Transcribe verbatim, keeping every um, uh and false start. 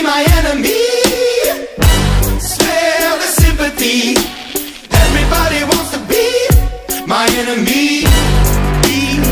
my enemy. Smell the sympathy. Everybody wants to be my enemy. Be